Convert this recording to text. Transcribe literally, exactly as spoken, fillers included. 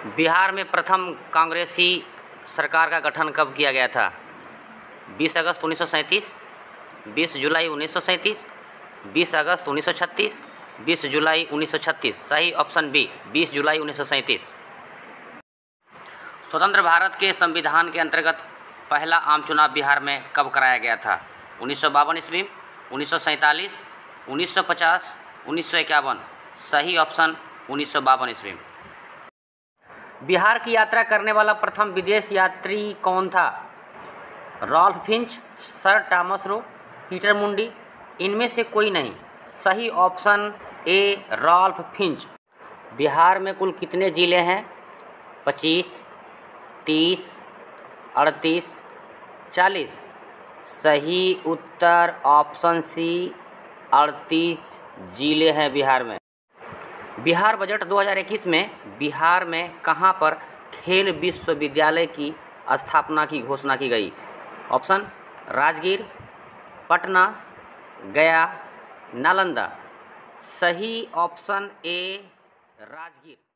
बिहार में प्रथम कांग्रेसी सरकार का गठन कब किया गया था? बीस अगस्त उन्नीस सौ सैंतीस, बीस जुलाई उन्नीस सौ सैंतीस, बीस अगस्त उन्नीस सौ छत्तीस, बीस जुलाई उन्नीस सौ छत्तीस। सही ऑप्शन बी, बीस जुलाई उन्नीस सौ सैंतीस। स्वतंत्र भारत के संविधान के अंतर्गत पहला आम चुनाव बिहार में कब कराया गया था? उन्नीस सौ बावन ईस्वी, उन्नीस सौ सैंतालीस, उन्नीस सौ पचास, उन्नीस सौ इक्यावन। सही ऑप्शन उन्नीस सौ बावन ईस्वी। बिहार की यात्रा करने वाला प्रथम विदेश यात्री कौन था? Ralph Finch, sir Thomas Roe, Peter Mundy, इनमें से कोई नहीं। सही option A, Ralph Finch. Bihar में कुल कितने ज़िले हैं? पच्चीस, तीस, अड़तीस, चालीस। सही उत्तर ऑप्शन सी, अड़तीस ज़िले हैं बिहार में। बिहार बजट दो हज़ार इक्कीस में बिहार में कहां पर खेल विश्वविद्यालय की स्थापना की घोषणा की गई? ऑप्शन राजगीर, पटना, गया, नालंदा। सही ऑप्शन ए, राजगीर।